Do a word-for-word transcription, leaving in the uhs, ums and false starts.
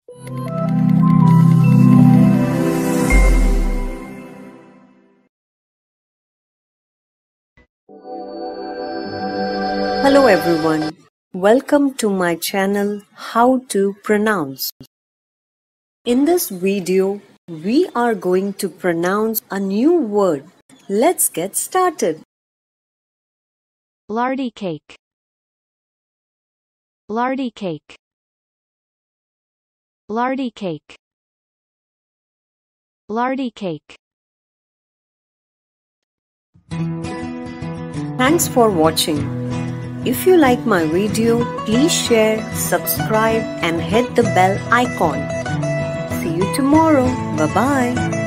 Hello everyone, welcome to my channel How to Pronounce. In this video, we are going to pronounce a new word. Let's get started. Lardy cake. Lardy cake. Lardy cake. Lardy cake. Thanks for watching. If you like my video, please share, subscribe and hit the bell icon. See you tomorrow. Bye-bye.